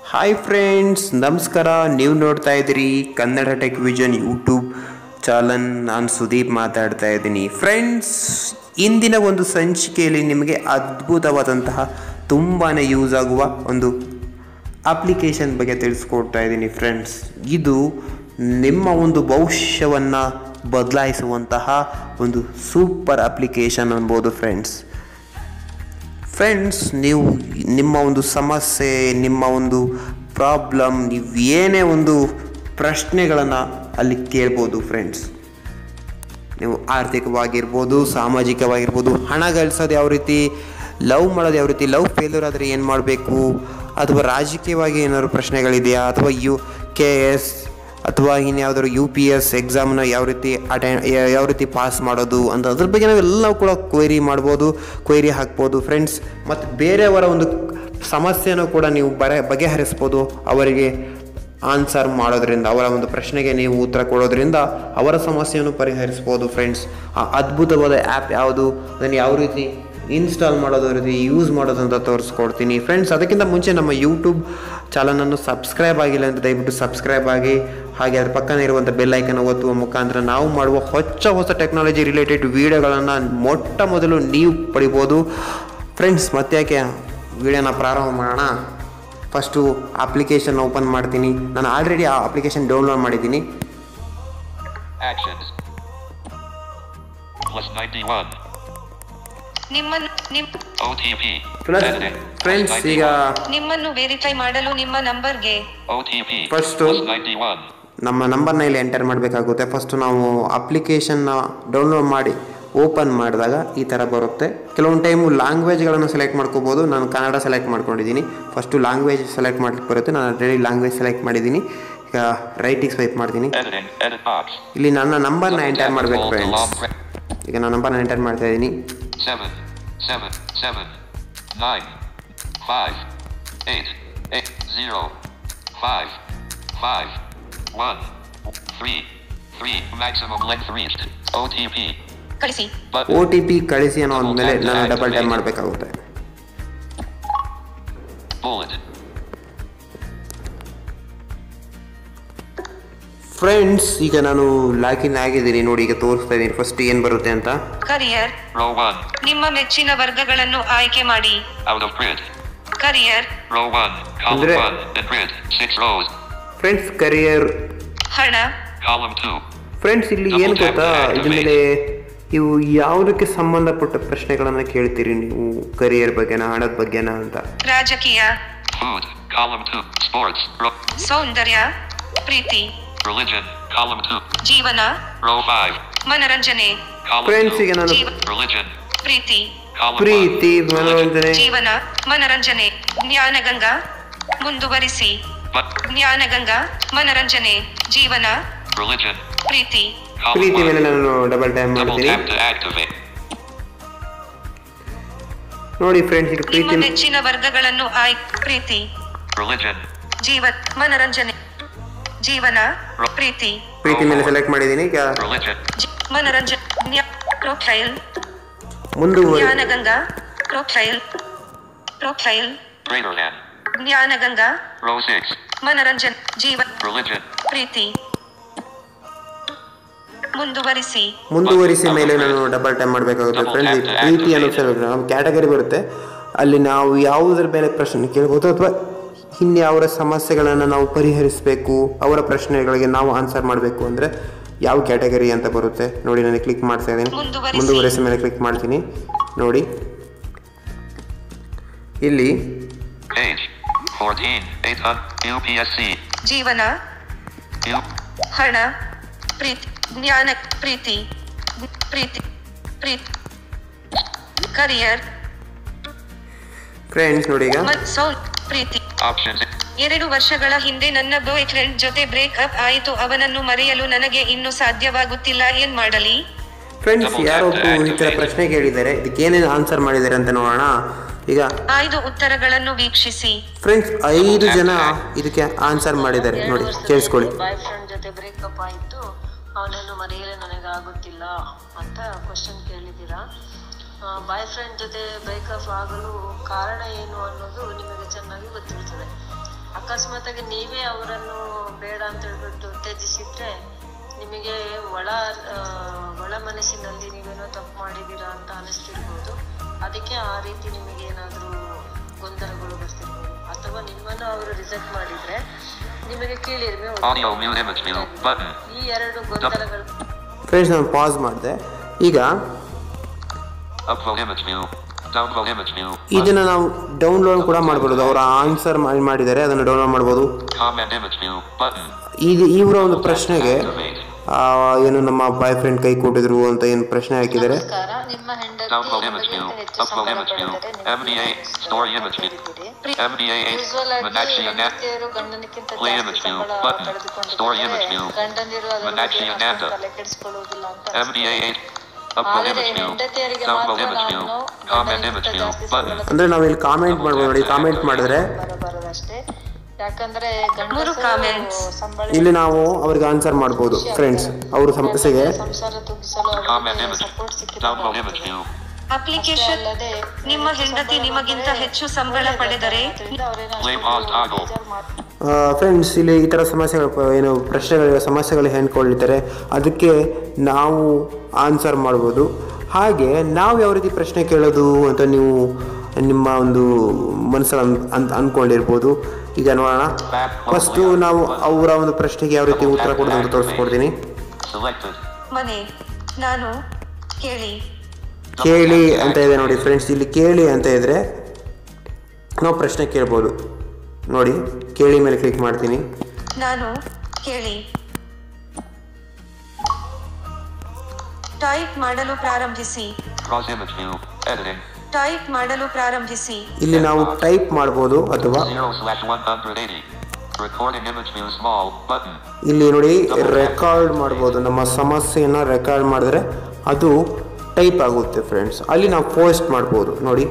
Hi friends, ನಮಸ್ಕಾರ. ನೀವು ನೋಡ್ತಾ ಇದ್ದೀರಿ Kannada tech vision YouTube channel. ನಾನು ಸುದೀಪ್ ಮಾತಾಡ್ತಾ ಇದ್ದೀನಿ. ಫ್ರೆಂಡ್ಸ್, ಇಂದಿನ ಒಂದು ಸಂಚಿಕೆಯಲ್ಲಿ ನಿಮಗೆ ಅದ್ಭುತವಾದಂತಹ ತುಂಬಾ ಯೂಸ್ ಆಗುವ ಒಂದು ಅಪ್ಲಿಕೇಶನ್ ಬಗ್ಗೆ ತಿಳಿಸ್ಕೊಡ್ತಾ ಇದ್ದೀನಿ. ಫ್ರೆಂಡ್ಸ್, ಇದು ನಿಮ್ಮ ಒಂದು ಭವಿಷ್ಯವನ್ನು ಬದಲಾಯಿಸುವಂತಹ ಒಂದು ಸೂಪರ್ ಅಪ್ಲಿಕೇಶನ್ ಅನ್ಬೋದು. ಫ್ರೆಂಡ್ಸ್, ನೀವು ನಿಮ್ಮ ಒಂದು ಸಮಸ್ಯೆ, ನಿಮ್ಮ ಒಂದು ಪ್ರಾಬ್ಲಮ್, ನೀವು ಏನೇ ಒಂದು ಪ್ರಶ್ನೆಗಳನ್ನು ಅಲ್ಲಿ ಕೇಳ್ಬೋದು. ಫ್ರೆಂಡ್ಸ್, ನೀವು ಆರ್ಥಿಕವಾಗಿರ್ಬೋದು, ಸಾಮಾಜಿಕವಾಗಿರ್ಬೋದು, ಹಣ ಗಳಿಸೋದು ಯಾವ ರೀತಿ, ಲವ್ ಮಾಡೋದು ಯಾವ ರೀತಿ, ಲವ್ ಫೇಲ್ಯೂರ್ ಆದರೆ ಏನು ಮಾಡಬೇಕು, ಅಥವಾ ರಾಜಕೀಯವಾಗಿ ಏನಾದ್ರು ಪ್ರಶ್ನೆಗಳಿದೆಯಾ, ಅಥವಾ KS ಅಥವಾ ಇನ್ಯಾವುದಾದ್ರು UPS ಎಕ್ಸಾಮ್ನ ಯಾವ ರೀತಿ ಪಾಸ್ ಮಾಡೋದು ಅಂತ ಅದ್ರ ಬಗ್ಗೆ ನಾವೆಲ್ಲವೂ ಕೂಡ ಕ್ವೈರಿ ಹಾಕ್ಬೋದು. ಫ್ರೆಂಡ್ಸ್, ಮತ್ತು ಬೇರೆಯವರ ಒಂದು ಸಮಸ್ಯೆನೂ ಕೂಡ ನೀವು ಬಗೆಹರಿಸ್ಬೋದು. ಅವರಿಗೆ ಆನ್ಸರ್ ಮಾಡೋದ್ರಿಂದ, ಅವರ ಒಂದು ಪ್ರಶ್ನೆಗೆ ನೀವು ಉತ್ತರ ಕೊಡೋದ್ರಿಂದ ಅವರ ಸಮಸ್ಯೆಯನ್ನು ಪರಿಹರಿಸ್ಬೋದು. ಫ್ರೆಂಡ್ಸ್, ಆ ಅದ್ಭುತವಾದ ಆ್ಯಪ್ ಯಾವುದು, ಅದನ್ನು ಯಾವ ರೀತಿ ಇನ್ಸ್ಟಾಲ್ ಮಾಡೋದು, ರೀತಿ ಯೂಸ್ ಮಾಡೋದು ಅಂತ ತೋರಿಸ್ಕೊಡ್ತೀನಿ. ಫ್ರೆಂಡ್ಸ್, ಅದಕ್ಕಿಂತ ಮುಂಚೆ ನಮ್ಮ ಯೂಟ್ಯೂಬ್ ಚಾನಲನ್ನು ಸಬ್ಸ್ಕ್ರೈಬ್ ಆಗಿಲ್ಲ ಅಂತ ದಯವಿಟ್ಟು ಸಬ್ಸ್ಕ್ರೈಬ್ ಆಗಿ, ಹಾಗೆ ಅದ್ರ ಪಕ್ಕನೇ ಇರುವಂಥ ಬೆಲ್ ಐಕನ್ ಒತ್ತುವ ಮುಖಾಂತರ ನಾವು ಮಾಡುವ ಹೊಸ ಟೆಕ್ನಾಲಜಿ ರಿಲೇಟೆಡ್ ವಿಡಿಯೋಗಳನ್ನು ಮೊಟ್ಟ ಮೊದಲು ನೀವು ಪಡಿಬೋದು. ಫ್ರೆಂಡ್ಸ್, ಮತ್ತೆ ಯಾಕೆ ವಿಡಿಯೋನ ಪ್ರಾರಂಭ ಮಾಡೋಣ. ಫಸ್ಟು ಅಪ್ಲಿಕೇಶನ್ ಓಪನ್ ಮಾಡ್ತೀನಿ. ನಾನು ಆಲ್ರೆಡಿ ಆ ಅಪ್ಲಿಕೇಶನ್ ಡೌನ್ಲೋಡ್ ಮಾಡಿದ್ದೀನಿ. ಫ್ರೆಂಡ್ಸ್, ಈಗ ನಿಮ್ಮನ್ನು ವೆರಿಫೈ ಮಾಡಲು ನಿಮ್ಮ ನಂಬರ್ಗೆ ಫಸ್ಟು ನಮ್ಮ ನಂಬರ್ನ ಇಲ್ಲಿ ಎಂಟರ್ ಮಾಡಬೇಕಾಗುತ್ತೆ. ಫಸ್ಟು ನಾವು ಅಪ್ಲಿಕೇಶನ್ನ ಡೌನ್ಲೋಡ್ ಮಾಡಿ ಓಪನ್ ಮಾಡಿದಾಗ ಈ ಥರ ಬರುತ್ತೆ. ಕೆಲವೊಂದು ಟೈಮು ಲ್ಯಾಂಗ್ವೇಜ್ಗಳನ್ನು ಸೆಲೆಕ್ಟ್ ಮಾಡ್ಕೋಬೋದು. ನಾನು ಕನ್ನಡ ಸೆಲೆಕ್ಟ್ ಮಾಡ್ಕೊಂಡಿದ್ದೀನಿ. ಫಸ್ಟು ಲ್ಯಾಂಗ್ವೇಜ್ ಸೆಲೆಕ್ಟ್ ಮಾಡಲಿಕ್ಕೆ ಬರುತ್ತೆ. ನಾನು ಆಲ್ರೆಡಿ ಲ್ಯಾಂಗ್ವೇಜ್ ಸೆಲೆಕ್ಟ್ ಮಾಡಿದ್ದೀನಿ. ಈಗ ರೈಟಿಗೆ ಸ್ವೈಪ್ ಮಾಡ್ತೀನಿ. ಇಲ್ಲಿ ನನ್ನ ನಂಬರ್ನ ಎಂಟರ್ ಮಾಡಬೇಕು. ಫ್ರೆಂಡ್ಸ್, ಈಗ ನಾನು ನಂಬರ್ನ ಎಂಟರ್ ಮಾಡ್ತಾ ಇದ್ದೀನಿ. 7 7 7 9 5 8 8 0 5 5 1 3 3 maximum length reached. OTP ಕಳಿಸಿ. OTP ಕಳಿಸಿ ಅನ್ನೋ ಅಂದಮೇಲೆ ನಾನು ಡಬಲ್ ಟ್ಯಾಪ್ ಮಾಡಬೇಕಾಗುತ್ತೆ. bullet. ಫ್ರೆಂಡ್ಸ್, ಈಗ ನಾನು ಲಾಗಿನ್ ಆಗಿದ್ದೀನಿ. ನೋಡಿ, ಈಗ ತೋರಿಸ್ತಾ ಇದ್ದೀನಿ ಫಸ್ಟ್ ಏನು ಬರುತ್ತೆ ಅಂತ. ಕರಿಯರ್ row 1 ನಿಮ್ಮ ಮೆಚ್ಚಿನ ವರ್ಗಗಳನ್ನು ಆಯ್ಕೆ ಮಾಡಿ. out of grid. Career row 1 column 1 in grid 6 rows. Friends, career ಹಣ column 2. ಫ್ರೆಂಡ್ಸ್, ಇಲ್ಲಿ ಏನು ಗೊತ್ತಾ, ಇದ್ರ ಮೇಲೆ ಇವು ಯಾವುದಕ್ಕೆ ಸಂಬಂಧಪಟ್ಟ ಪ್ರಶ್ನೆಗಳನ್ನು ಕೇಳ್ತೀರಿ ನೀವು, ಕರಿಯರ್ ಬಗ್ಗೆನಾ, ಹಣದ ಬಗ್ಗೆನಾ ಅಂತ. ರಾಜಕೀಯ, food column 2. sports ಸೌಂದರ್ಯ, ಪ್ರೀತಿ, religion column 2. ಜೀವನ, row 5 ಮನರಂಜನೆ. column friends, 2. ಈಗ ನಾನು religion ಪ್ರೀತಿ, column 1. ಪ್ರೀತಿ, ಮನೋರಂಜನೆ, ಜೀವನ, ಮನರಂಜನೆ. ಜ್ಞಾನಗಂಗಾ ಮುಂದುವರಿಸಿ. ಜ್ಞಾನಗಂಗಾ, ಮನರಂಜನೆ, ಜೀವನ, religion ಪ್ರೀತಿ. ಪ್ರೀತಿ ಮೇಲೆ ನಾನು ಡಬಲ್ ಟ್ಯಾಪ್ double ಮಾಡ್ತೀನಿ. tap to activate. ನೋಡಿ ಫ್ರೆಂಡ್ಸ್, ಈಗ ನಿಮ್ಮ ಪ್ರೀತಿ ಮೆಚ್ಚಿನ ವರ್ಗಗಳನ್ನು ಆಯ್ಕೆ. ಪ್ರೀತಿ, religion ಮನರಂಜನೆ, ಜೀವನ, ಪ್ರೀತಿ ಮೇಲೆ ಸೆಲೆಕ್ಟ್ ಮಾಡಿದ್ದೀನಿ. ಈಗ religion ಮನರಂಜನೆ, ಪ್ರೊಫೈಲ್, ಮುಂದುವರಿ. ಜ್ಞಾನಗಂಗಾ, ಪ್ರೊಫೈಲ್, greater than. ಜ್ಞಾನಗಂಗಾ, row 6 ಮನರಂಜನೆ, ಜೀವನ, religion ಪ್ರೀತಿ. ಮುಂದುವರಿಸಿ ಮೇಲೆ ನಾನು ಡಬಲ್ ಟ್ಯಾಪ್ ಮಾಡಬೇಕಾಗುತ್ತೆ. ಫ್ರೆಂಡ್ಸ್, ಈ ಪ್ರೀತಿ ಅನ್ನೋ ನಮ್ಮ ಕ್ಯಾಟಗರಿ ಬರುತ್ತೆ. ಅಲ್ಲಿ ನಾವು ಯಾವುದರ ಮೇಲೆ ಪ್ರಶ್ನೆ ಕೇಳ್ಬೋದು, ಅಥವಾ ಇನ್ಯಾವರ ಸಮಸ್ಯೆಗಳನ್ನು ನಾವು ಪರಿಹರಿಸಬೇಕು, ಅವರ ಪ್ರಶ್ನೆಗಳಿಗೆ ನಾವು ಆನ್ಸರ್ ಮಾಡಬೇಕು ಅಂದರೆ ಯಾವ ಕ್ಯಾಟಗರಿ ಅಂತ ಬರುತ್ತೆ. ನೋಡಿ, ನಾನು ಕ್ಲಿಕ್ ಮಾಡ್ತಾ ಇದ್ದೀನಿ. ಮುಂದುವರಿಸಿ ಮೇಲೆ ಕ್ಲಿಕ್ ಮಾಡ್ತೀನಿ. ನೋಡಿ, ಇಲ್ಲಿ page 14 800 UPSC ಜೀವನ, ಹಣ, ಪ್ರೀತಿ, ಜ್ಞಾನ, ಪ್ರೀತಿ, ಕರಿಯರ್. ಫ್ರೆಂಡ್ಸ್, ನೋಡಿ, ಈಗ ಪ್ರೀತಿ. options. 2 ವರ್ಷಗಳ ಹಿಂದೆ ನನ್ನ ಬಾಯ್ ಫ್ರೆಂಡ್ ಜೊತೆ ಬ್ರೇಕ್ಅಪ್ ಆಯಿತು. ಅವನನ್ನು ಮರೆಯಲು ನನಗೆ ಇನ್ನೂ ಸಾಧ್ಯವಾಗುತ್ತಿಲ್ಲ. ಏನ್ ಮಾಡಲಿ? ಫ್ರೆಂಡ್ಸ್, ಯಾರೊಬ್ಬರು ಈ ಥರ ಪ್ರಶ್ನೆ ಕೇಳಿದ್ದಾರೆ, ಇದಕ್ಕೆ ಏನೇನು ಆನ್ಸರ್ ಮಾಡಿದ್ದಾರೆ ಅಂತ ನೋಡೋಣ. ಈಗ 5 ಉತ್ತರಗಳನ್ನು ವೀಕ್ಷಿಸಿ. ಫ್ರೆಂಡ್ಸ್, 5 ಜನ ಇದಕ್ಕೆ ಆನ್ಸರ್ ಮಾಡಿದ್ದಾರೆ. ನೋಡಿ, ಕೇಳಿಸ್ಕೊಳ್ಳಿ. ಬಾಯ್ ಫ್ರೆಂಡ್ ಜೊತೆ ಬ್ರೇಕಪ್ ಆಯಿತು, ಅವನನ್ನು ಮರೆಯಲು ನನಗೆ ಆಗುತ್ತಿಲ್ಲ ಅಂತ ಕ್ವಶನ್ ಕೇಳಿದ್ದೀರಾ. ಬಾಯ್ ಫ್ರೆಂಡ್ ಜೊತೆ ಬ್ರೇಕಪ್ ಆಗಲು ಕಾರಣ ಏನು ಅನ್ನೋದು ನಿಮಗೆ ಚೆನ್ನಾಗಿ ಗೊತ್ತಿರ್ತದೆ. ಅಕಸ್ಮಾತಾಗಿ ನೀವೇ ಅವರನ್ನು ಬೇಡ ಅಂತ ಹೇಳ್ಬಿಟ್ಟು ಉತ್ತೇಜಿಸಿದ್ರೆ ನಿಮಗೆ ಒಳ ಮನಸ್ಸಿನಲ್ಲಿ ನೀವೇನೋ ತಪ್ಪು ಮಾಡಿದ್ದೀರಾ ಅಂತ ಅನಿಸ್ತಿರ್ಬೋದು. ಅದಕ್ಕೆ ಆ ರೀತಿ ನಿಮಗೆ ಏನಾದರೂ ಗೊಂದಲಗಳು ಬರ್ತಿರ್ಬೋದು. ಅಥವಾ ನಿಮ್ಮನ್ನು ಅವರು ರಿಜೆಕ್ಟ್ ಮಾಡಿದ್ರೆ ನಿಮಗೆ ಕೀಳಿರಿಮೆ ಈ ಎರಡು ಗೊಂದಲಗಳು. ಫ್ರೆಂಡ್ಸ್ ನಾನು ಪಾಸ್ ಮಾಡಿದೆ. ಈಗ ಇದನ್ನು ನಾವು ಡೌನ್ಲೋಡ್ ಕೂಡ ಮಾಡ್ಬೋದು. ಅವರ ಆನ್ಸರ್ ಮಾಡಿದ್ದಾರೆ, ಅದನ್ನು ಡೌನ್ಲೋಡ್ ಮಾಡ್ಬೋದು. ಈಗ ಇವರ ಒಂದು ಪ್ರಶ್ನೆಗೆ ಏನು ನಮ್ಮ ಬಾಯ್ ಫ್ರೆಂಡ್ ಕೈ ಕೊಟ್ಟಿದ್ರು ಅಂತ ಏನು ಪ್ರಶ್ನೆ ಹಾಕಿದ್ದಾರೆ. ನಿಮ್ಮ ಹೆಂಡತಿ ಹೆಚ್ಚು ಸಂಬಳ ಗಂಡನಿಗಿಂತ ಗಂಡನಿರು ತಲೆ ಕೆಡಿಸ್ಕೊಳ್ಳುವುದಿಲ್ಲ ಅಂತ. ಆದರೆ ಹೆಂಡತಿಯರಿಗೆ ಅಂದ್ರೆ ನಾವಿಲ್ಲಿ ಕಾಮೆಂಟ್ ಮಾಡ್ಬೋದು ನೋಡಿ. ಕಾಮೆಂಟ್ ಮಾಡಿದ್ರೆ ಬರೋದಷ್ಟೇ. ಯಾಕಂದ್ರೆ ಇಲ್ಲಿ ನಾವು ಅವ್ರಿಗೆ ಆನ್ಸರ್ ಮಾಡ್ಬೋದು. ಫ್ರೆಂಡ್ಸ್ ಅವ್ರ ಸಮಸ್ಯೆಗೆ ಸಂಸಾರ ತುಗಿಸಲು ಸಪೋರ್ಟ್ ಸಿಕ್ಕಿದೆ. ಅಪ್ಲಿಕೇಶನ್ ನಿಮ್ಮ ಹೆಂಡತಿ ನಿಮಗಿಂತ ಹೆಚ್ಚು ಸಂಬಳ ಪಡೆದರೆ ಫ್ರೆಂಡ್ಸ್ ಇಲ್ಲಿ ಈ ಥರ ಸಮಸ್ಯೆಗಳು ಏನು ಸಮಸ್ಯೆಗಳು ಹೇಳ್ಕೊಳ್ತಾರೆ, ಅದಕ್ಕೆ ನಾವು ಆನ್ಸರ್ ಮಾಡ್ಬೋದು. ಹಾಗೆ ನಾವು ಯಾವ ರೀತಿ ಪ್ರಶ್ನೆ ಕೇಳೋದು ಅಂತ ನೀವು ನಿಮ್ಮ ಒಂದು ಮನಸ್ಸಲ್ಲಿ ಅಂದ್ಕೊಂಡಿರ್ಬೋದು. ಈಗ ನೋಡೋಣ. ಫಸ್ಟು ನಾವು ಅವರ ಒಂದು ಪ್ರಶ್ನೆಗೆ ಯಾವ ರೀತಿ ಉತ್ತರ ಕೊಡೋದು ಅಂತ ತೋರಿಸ್ಕೊಡ್ತೀನಿ. ಮನೆ ನಾನು ಕೇಳಿ ಅಂತ ಇದೆ ನೋಡಿ ಫ್ರೆಂಡ್ಸ್. ಇಲ್ಲಿ ಕೇಳಿ ಅಂತ ಇದ್ರೆ ನಾವು ಪ್ರಶ್ನೆ ಕೇಳ್ಬೋದು ನೋಡಿ. ಕೇಳಿ ಮೇಲೆ ಕ್ಲಿಕ್ ಮಾಡ್ತೀನಿ. ನಾನು ಕೇಳಿ ಟೈಪ್ ಮಾಡಲು ಪ್ರಾರಂಭಿಸಿ. ಇಲ್ಲಿ ನಾವು ಟೈಪ್ ಮಾಡ್ಬೋದು ಅಥವಾ ಇಲ್ಲಿ ನೋಡಿ ರೆಕಾರ್ಡ್ ಮಾಡ್ಬೋದು. ನಮ್ಮ ಸಮಸ್ಯೆಯನ್ನು ರೆಕಾರ್ಡ್ ಮಾಡಿದ್ರೆ ಅದು ಟೈಪ್ ಆಗುತ್ತೆ ಫ್ರೆಂಡ್ಸ್. ಅಲ್ಲಿ ನಾವು ಪೋಸ್ಟ್ ಮಾಡ್ಬೋದು ನೋಡಿ.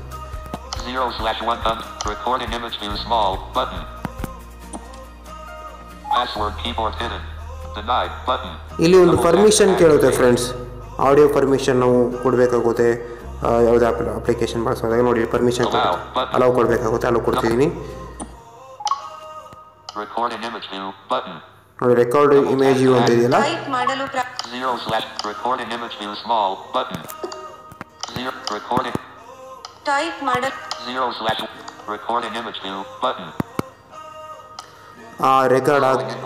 ಇಲ್ಲಿ ಒಂದು ಪರ್ಮಿಷನ್ ಕೇಳುತ್ತೆ ಫ್ರೆಂಡ್ಸ್. ಆಡಿಯೋ ಪರ್ಮಿಷನ್ ನಾವು ಕೊಡಬೇಕಾಗುತ್ತೆ. ಯಾವುದೇ ಅಪ್ಲಿಕೇಶನ್ ಬಳಸೋದಾಗ ನೋಡಿ ಪರ್ಮಿಷನ್ ಅಲೌ ಕೊಡಬೇಕಾಗುತ್ತೆ. ಅಲೌ ಕೊಡ್ತಿದ್ದೀನಿ ನೋಡಿ. ರೆಕಾರ್ಡ್ ಇಮೇಜ್ ವ್ಯೂ ಅಂತ ಇದೆಯಲ್ಲ, ರೆಕಾರ್ಡ್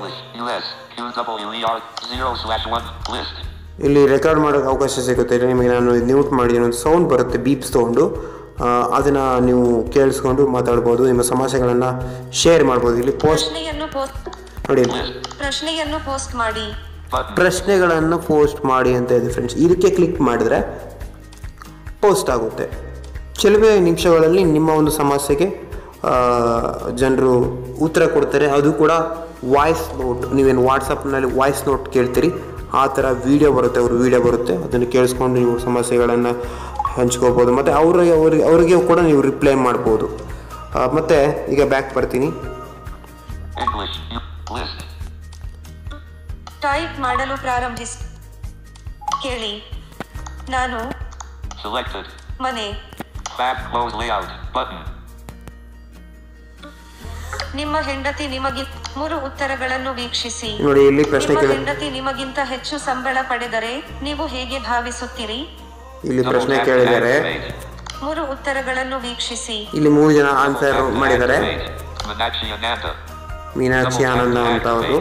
ಇಲ್ಲಿ ರೆಕಾರ್ಡ್ ಮಾಡೋಕ್ಕೆ ಅವಕಾಶ ಸಿಗುತ್ತೆ. ನಿಮಗೆ ನಾನು ಮ್ಯೂಟ್ ಮಾಡಿದ್ದೀನಿ. ಒಂದು ಸೌಂಡ್ ಬರುತ್ತೆ ಬೀಪ್ಸ್ ತೊಗೊಂಡು, ಅದನ್ನು ನೀವು ಕೇಳಿಸ್ಕೊಂಡು ಮಾತಾಡ್ಬೋದು. ನಿಮ್ಮ ಸಮಸ್ಯೆಗಳನ್ನು ಶೇರ್ ಮಾಡ್ಬೋದು. ಇಲ್ಲಿ ಪೋಸ್ಟ್ ನೋಡಿ, ಪ್ರಶ್ನೆಗಳನ್ನು ಪೋಸ್ಟ್ ಮಾಡಿ ಅಂತ ಇದೆ ಫ್ರೆಂಡ್ಸ್. ಇದಕ್ಕೆ ಕ್ಲಿಕ್ ಮಾಡಿದ್ರೆ ಪೋಸ್ಟ್ ಆಗುತ್ತೆ. ಕೆಲವೇ ನಿಮಿಷಗಳಲ್ಲಿ ನಿಮ್ಮ ಒಂದು ಸಮಸ್ಯೆಗೆ ಜನರು ಉತ್ತರ ಕೊಡ್ತಾರೆ. ಅದು ಕೂಡ ವಾಯ್ಸ್ ನೋಟ್. ನೀವೇನು ವಾಟ್ಸಪ್ನಲ್ಲಿ ವಾಯ್ಸ್ ನೋಟ್ ಕೇಳ್ತೀರಿ ಆ ಥರ ವಿಡಿಯೋ ಬರುತ್ತೆ, ವಿಡಿಯೋ ಬರುತ್ತೆ. ಅದನ್ನು ಕೇಳಿಸ್ಕೊಂಡು ನೀವು ಸಮಸ್ಯೆಗಳನ್ನು ಹಂಚ್ಕೋಬೋದು. ಮತ್ತು ಅವರಿಗೆ ಕೂಡ ನೀವು ರಿಪ್ಲೈ ಮಾಡ್ಬೋದು. ಮತ್ತು ಈಗ ಬ್ಯಾಕ್ ಬರ್ತೀನಿ. ಟೈಪ್ ಮಾಡಲು ಪ್ರಾರಂಭಿಸಿ. ಕೇಳಿ ನಾನು ಮನೆ. ನಿಮ್ಮ ಹೆಂಡತಿ ನಿಮಗೆ 3 ಉತ್ತರಗಳನ್ನು ವೀಕ್ಷಿಸಿ. ನೋಡಿ ಇಲ್ಲಿ ಪ್ರಶ್ನೆ ನಿಮ್ಮ ಹೆಂಡತಿ ನಿಮಗಿಂತ ಹೆಚ್ಚು ಸಂಬಳ ಪಡೆದರೆ ನೀವು ಹೇಗೆ ಭಾವಿಸುತ್ತೀರಿ? ಇಲ್ಲಿ ಪ್ರಶ್ನೆ ಕೇಳಿದ್ದಾರೆ. 3 ಉತ್ತರಗಳನ್ನು ವೀಕ್ಷಿಸಿ. ಇಲ್ಲಿ 3 ಜನ ಆನ್ಸರ್ ಮಾಡಿದ್ದಾರೆ. ಮೀನಾಕ್ಷಿ ಆನಂದ ಅಂತ ಅವರು.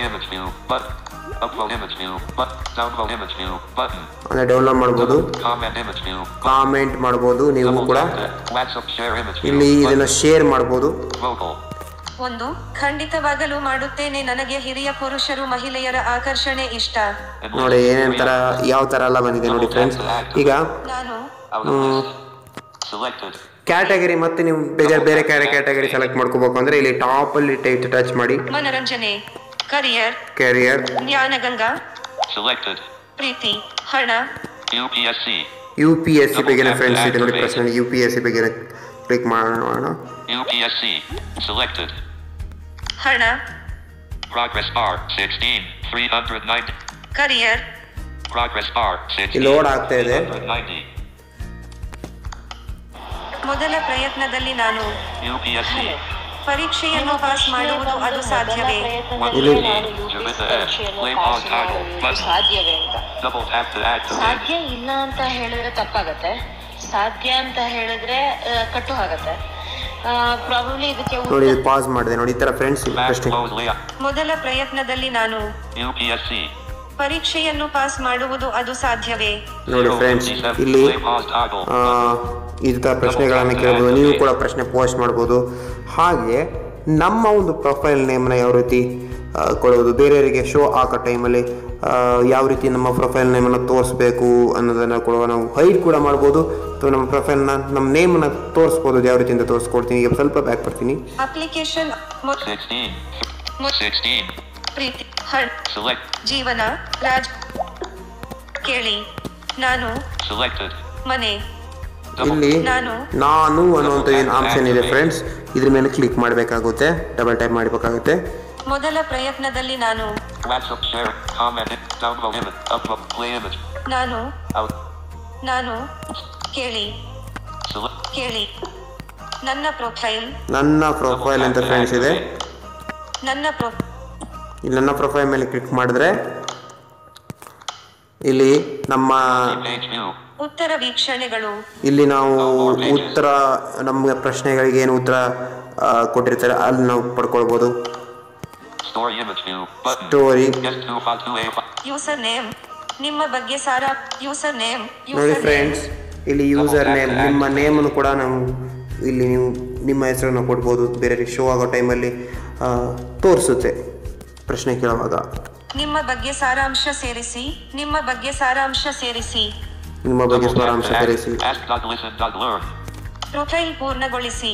ಅಂದರೆ ಡೌನ್ಲೋಡ್ ಮಾಡ್ಬೋದು, ಕಾಮೆಂಟ್ ಮಾಡ್ಬೋದು. ನೀವು ಕೂಡ ಇಲ್ಲಿ ಇದನ್ನು ಶೇರ್ ಮಾಡ್ಬೋದು. 1. ಖಂಡಿತವಾಗಲೂ ಮಾಡುತ್ತೇನೆ. ನನಗೆ ಹಿರಿಯ ಪುರುಷರು ಮಹಿಳೆಯರ ಆಕರ್ಷಣೆ ಇಷ್ಟ. ನೋಡಿ ಏನೇನ್ ತರ ಯಾವ ತರ ಎಲ್ಲ ಬಂದಿದೆ ನೋಡಿ ಫ್ರೆಂಡ್ಸ್. ಈಗ ನಾನು ಕ್ಯಾಟಗರಿ ಮತ್ತೆ ನೀವು ಬೇರೆ ಕ್ಯಾಟಗರಿ ಸೆಲೆಕ್ಟ್ ಮಾಡ್ಕೋಬೇಕು ಅಂದ್ರೆ ಇಲ್ಲಿ ಟಾಪ್ ಅಲ್ಲಿ ಟಚ್ ಮಾಡಿ. ಮನರಂಜನೆ, ಕೆರಿಯರ್, ಜ್ಞಾನಗಂಗಾ, ಪ್ರೀತಿ, ಹಣ, UPSC ಬಗ್ಗೆ ಫ್ರೆಂಡ್ಸ್ ಇದೆ ನೋಡಿ ಪ್ರಶ್ನೆ. UPSC ಬಗ್ಗೆ ಕ್ಲಿಕ್ ಮಾಡೋಣ. UPSC selected. ಹಣ, Progress bar 16 390. Career, Progress bar 16 load ಆಗ್ತಾ ಇದೆ. 390. ಮೊದಲ ಪ್ರಯತ್ನದಲ್ಲಿ ನಾನು UPSC ಪರೀಕ್ಷೆಯನ್ನು ಪಾಸ್ ಮಾಡುವುದು ಅದು ಸಾಧ್ಯವೇ? ಸಾಧ್ಯವೇ ಅಂತ ಸಾಧ್ಯ ಇಲ್ಲ ಅಂತ ಹೇಳಿದ್ರೆ ತಪ್ಪಾಗತ್ತೆ, ಸಾಧ್ಯ ಅಂತ ಹೇಳಿದ್ರೆ ಕಟ್ಟು ಆಗತ್ತೆ. ಪ್ರಾಬಬ್ಲಿ ಇದಕ್ಕೆ ನೋಡಿ ಪಾಸ್ ಮಾಡಿದೆ ನೋಡಿ ಈ ತರ ಫ್ರೆಂಡ್ಸ್ ಪ್ರಶ್ನೆ. ಮೊದಲ ಪ್ರಯತ್ನದಲ್ಲಿ ನಾನು ಪರೀಕ್ಷೆಯನ್ನು ಪಾಸ್ ಮಾಡುವುದು ಅದು ಸಾಧ್ಯವೇ? ನೋಡಿ ಫ್ರೆಂಡ್ಸ್, ಇಲ್ಲಿ ಇಂಥ ಪ್ರಶ್ನೆಗಳನ್ನು ಕೇಳ್ಬೋದು. ನೀವು ಕೂಡ ಪ್ರಶ್ನೆ ಪೋಸ್ಟ್ ಮಾಡ್ಬೋದು. ಹಾಗೆ ನಮ್ಮ ಒಂದು ಪ್ರೊಫೈಲ್ ನೇಮ್ನ ಯಾವ ರೀತಿ ಕೊಡೋದು, ಬೇರೆಯವರಿಗೆ ಶೋ ಆಗೋ ಟೈಮಲ್ಲಿ ಯಾವ ರೀತಿ ನಮ್ಮ ಪ್ರೊಫೈಲ್ ನೇಮನ್ನು ತೋರಿಸ್ಬೇಕು ಅನ್ನೋದನ್ನು ಕೂಡ ನಾವು ಹೈಡ್ ಕೂಡ ಮಾಡ್ಬೋದು, ಅಥವಾ ನಮ್ಮ ಪ್ರೊಫೈಲ್ನ ನಮ್ಮ ನೇಮನ್ನು ತೋರಿಸ್ಬೋದು. ಯಾವ ರೀತಿ ಅಂತ ತೋರಿಸ್ಕೊಡ್ತೀನಿ. ಈಗ ಸ್ವಲ್ಪ ಬ್ಯಾಕ್ ಬರ್ತೀನಿ. ಅಪ್ಲಿಕೇಶನ್ ಪ್ರೀತಿ ಜೀವನ ರಾಜ್ ಕೇಳಿ ನಾನು ಮನೆ. ಇಲ್ಲಿ ನಾನು ಅನ್ನುವಂಥ ಏನು ಆಪ್ಷನ್ ಇದೆ ಫ್ರೆಂಡ್ಸ್, ಇದ್ರ ಮೇಲೆ ಕ್ಲಿಕ್ ಮಾಡಬೇಕಾಗುತ್ತೆ, ಡಬಲ್ ಟೈಪ್ ಮಾಡಬೇಕಾಗುತ್ತೆ. ಮೊದಲ ಪ್ರಯತ್ನದಲ್ಲಿ ನಾನು ಕೇಳಿ ನನ್ನ ಪ್ರೊಫೈಲ್ ಅಂತ ಫ್ರೆಂಡ್ಸ್ ಇದೆ. ನನ್ನ ಪ್ರೊಫೈಲ್ ಮೇಲೆ ಕ್ಲಿಕ್ ಮಾಡಿದ್ರೆ ಇಲ್ಲಿ ನಮ್ಮ ಉತ್ತರ ವೀಕ್ಷಣೆಗಳು, ಇಲ್ಲಿ ನಾವು ಉತ್ತರ ನಮ್ಮ ಪ್ರಶ್ನೆಗಳಿಗೆ ಏನು ಉತ್ತರ ಕೊಟ್ಟಿರ್ತಾರೆ ಅಲ್ಲಿ ನಾವು ಪಡ್ಕೊಳ್ಬೋದು. ಸ್ಟೋರಿ, ಯೂಸರ್ ನೇಮ್, ನಿಮ್ಮ ಬಗ್ಗೆ ಸಾರ ಯೂಸರ್ ನೇಮ್. ನೋಡಿ ಫ್ರೆಂಡ್ಸ್, ಇಲ್ಲಿ ಯೂಸರ್ ನೇಮ್, ನಿಮ್ಮ ನೇಮನ್ನು ಕೂಡ ನಾವು ಇಲ್ಲಿ ನೀವು ನಿಮ್ಮ ಹೆಸರನ್ನು ಕೊಡ್ಬೋದು. ಬೇರೆ ಶೋ ಆಗೋ ಟೈಮಲ್ಲಿ ತೋರಿಸುತ್ತೆ ಪ್ರಶ್ನೆ ಕೇಳುವಾಗ. ನಿಮ್ಮ ಬಗ್ಗೆ ಸಾರಾಂಶ ಸೇರಿಸಿ. ಪ್ರೊಫೈಲ್ ಪೂರ್ಣಗೊಳಿಸಿ.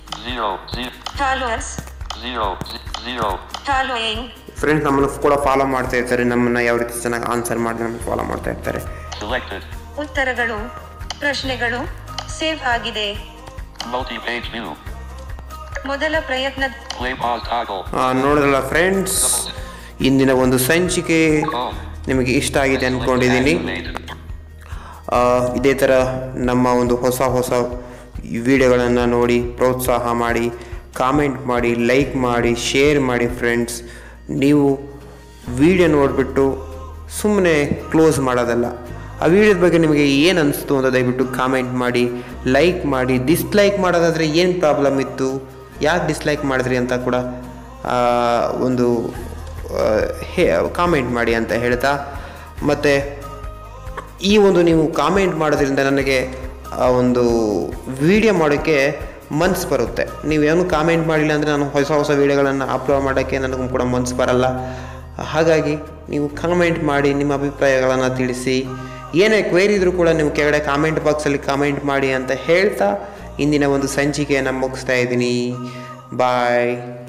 ಫಾಲೋಯಿಂಗ್ ಫ್ರೆಂಡ್ಸ್, ನಮ್ಮನ್ನು ಕೂಡ ಫಾಲೋ ಮಾಡ್ತಾ ಇರ್ತಾರೆ. ನಮ್ಮನ್ನ ಯಾವ ರೀತಿ ಚೆನ್ನಾಗಿ ಆನ್ಸರ್ ಮಾಡಿ ನಮ್ಮನ್ನು ಫಾಲೋ ಮಾಡ್ತಾ ಇರ್ತಾರೆ. ಉತ್ತರಗಳು, ಪ್ರಶ್ನೆಗಳು ಸೇವ್ ಆಗಿದೆ. ಮೊದಲ ಪ್ರಯತ್ನ. ನೋಡಿದ್ರಲ್ಲ ಫ್ರೆಂಡ್ಸ್, ಇಂದಿನ ಒಂದು ಸಂಚಿಕೆ ನಿಮಗೆ ಇಷ್ಟ ಆಗಿದೆ ಅಂದ್ಕೊಂಡಿದ್ದೀನಿ. ಇದೇ ಥರ ನಮ್ಮ ಒಂದು ಹೊಸ ವಿಡಿಯೋಗಳನ್ನು ನೋಡಿ ಪ್ರೋತ್ಸಾಹ ಮಾಡಿ, ಕಾಮೆಂಟ್ ಮಾಡಿ, ಲೈಕ್ ಮಾಡಿ, ಶೇರ್ ಮಾಡಿ ಫ್ರೆಂಡ್ಸ್. ನೀವು ವಿಡಿಯೋ ನೋಡಿಬಿಟ್ಟು ಸುಮ್ಮನೆ ಕ್ಲೋಸ್ ಮಾಡೋದಲ್ಲ. ಆ ವಿಡಿಯೋದ ಬಗ್ಗೆ ನಿಮಗೆ ಏನು ಅನಿಸ್ತು ಅಂತ ದಯವಿಟ್ಟು ಕಾಮೆಂಟ್ ಮಾಡಿ, ಲೈಕ್ ಮಾಡಿ. ಡಿಸ್ಲೈಕ್ ಮಾಡೋದಾದರೆ ಏನು ಪ್ರಾಬ್ಲಮ್ ಇತ್ತು, ಯಾಕೆ ಡಿಸ್ಲೈಕ್ ಮಾಡಿದ್ರಿ ಅಂತ ಕೂಡ ಒಂದು ಕಾಮೆಂಟ್ ಮಾಡಿ ಅಂತ ಹೇಳ್ತಾ, ಮತ್ತು ಈ ಒಂದು ನೀವು ಕಾಮೆಂಟ್ ಮಾಡೋದ್ರಿಂದ ನನಗೆ ಒಂದು ವಿಡಿಯೋ ಮಾಡೋಕ್ಕೆ ಮನಸ್ಸು ಬರುತ್ತೆ. ನೀವೇನು ಕಾಮೆಂಟ್ ಮಾಡಿಲ್ಲ ಅಂದರೆ ನಾನು ಹೊಸ ವೀಡಿಯೋಗಳನ್ನು ಅಪ್ಲೋಡ್ ಮಾಡೋಕ್ಕೆ ನನಗೂ ಕೂಡ ಮನಸ್ಸು ಬರಲ್ಲ. ಹಾಗಾಗಿ ನೀವು ಕಾಮೆಂಟ್ ಮಾಡಿ, ನಿಮ್ಮ ಅಭಿಪ್ರಾಯಗಳನ್ನು ತಿಳಿಸಿ. ಏನೇ ಕ್ವೇರಿ ಇದ್ರೂ ಕೂಡ ನೀವು ಕೆಳಗಡೆ ಕಾಮೆಂಟ್ ಬಾಕ್ಸಲ್ಲಿ ಕಾಮೆಂಟ್ ಮಾಡಿ ಅಂತ ಹೇಳ್ತಾ ಇಂದಿನ ಒಂದು ಸಂಚಿಕೆಯನ್ನು ಮುಗಿಸ್ತಾ ಇದ್ದೀನಿ. ಬಾಯ್.